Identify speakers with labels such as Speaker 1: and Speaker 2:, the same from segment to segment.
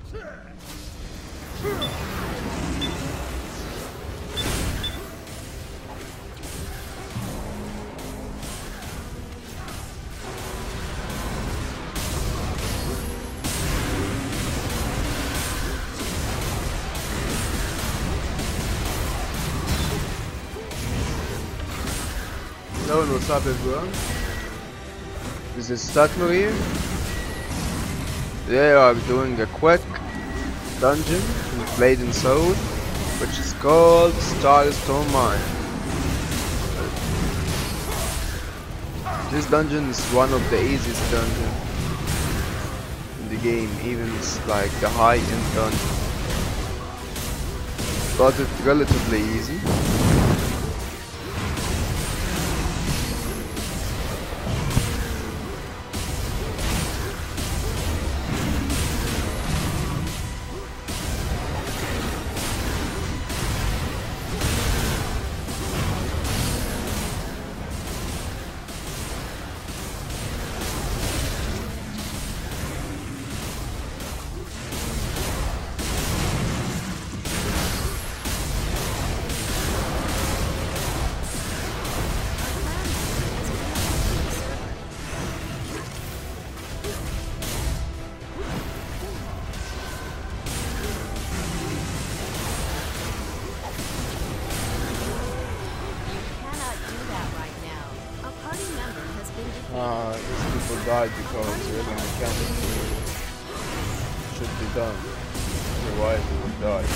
Speaker 1: Hello and what's up everyone? This is Statmarir. Today I'm doing a quick dungeon in Blade and Soul, which is called Starstone Mine. This dungeon is one of the easiest dungeons in the game, even it's like the high-end dungeon. But it's relatively easy. These people died because really mechanically should be done, otherwise they would die.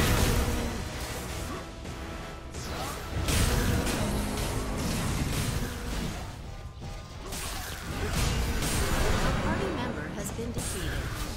Speaker 2: A party member has been defeated.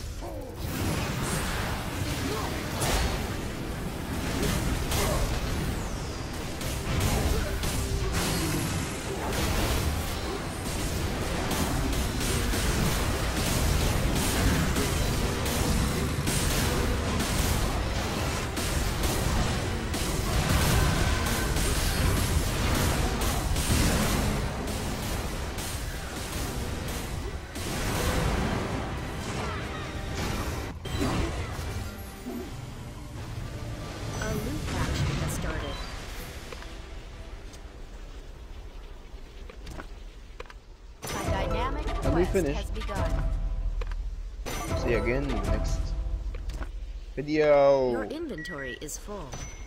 Speaker 1: And we finished. See you again in the next video.
Speaker 2: Your inventory is full.